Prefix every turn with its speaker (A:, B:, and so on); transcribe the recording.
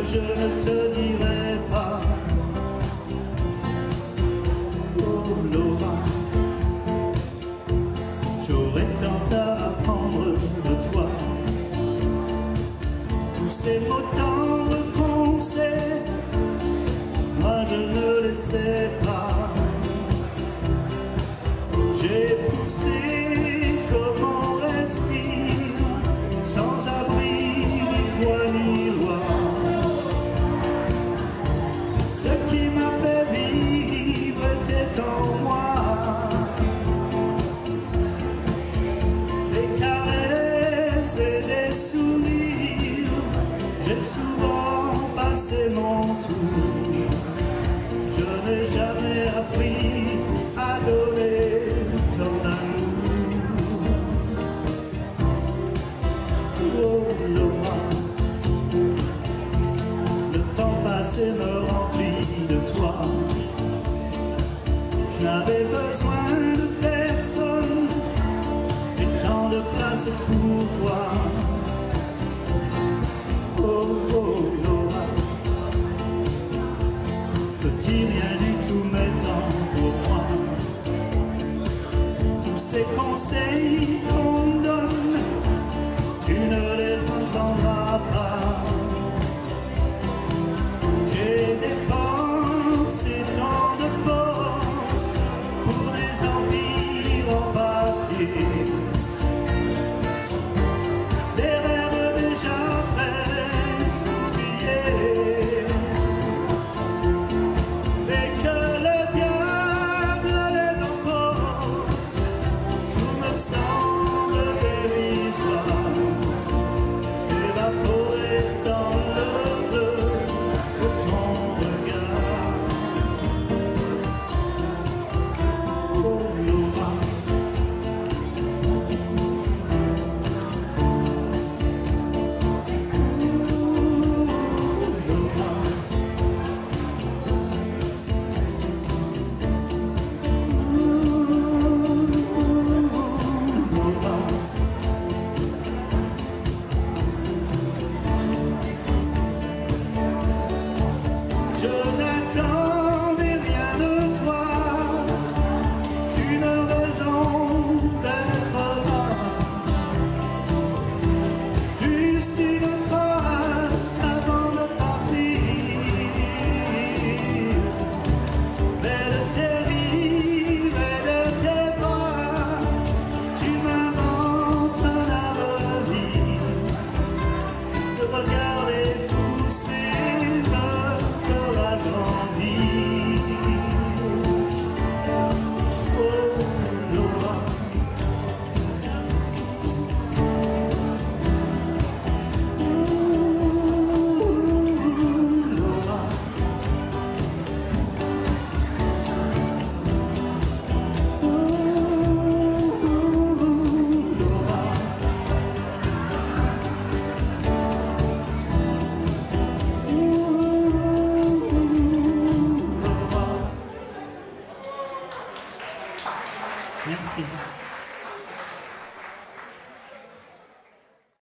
A: je ne te dirai pas. Oh Laura, j'aurais tant à apprendre de toi. Tous ces mots tendres qu'on sait, moi je ne les sais pas. J'ai poussé comme on respire, sans abri ni foi ni loi. Ce qui m'a fait vivre était en moi. Des caresses et des sourires, j'ai souvent passé mon tour. Je n'ai jamais appris à donner ton amour. Oh Laura, le temps passé me remplit de toi. Je n'avais besoin de personne, et tant de place pour toi. Oh, oh Laura, petit rien du tout m'étant pour moi. Tous ces conseils qu'on donne, tu ne les entendras pas. J'ai dépensé tant de force pour des empires en papier, des rêves déjà presque oubliés, mais que le diable les emporte, tout me semble dérisoire, évaporé dans le bleu de ton regard. Oh Laura, je n'attendais rien de toi, qu'une raison d'être là, juste une trace avant de partir, mais de tes rires et de tes bras, tu m'inventes un avenir. De regarder pousser me fera grandir. Oh Laura, Laura, Laura. Merci.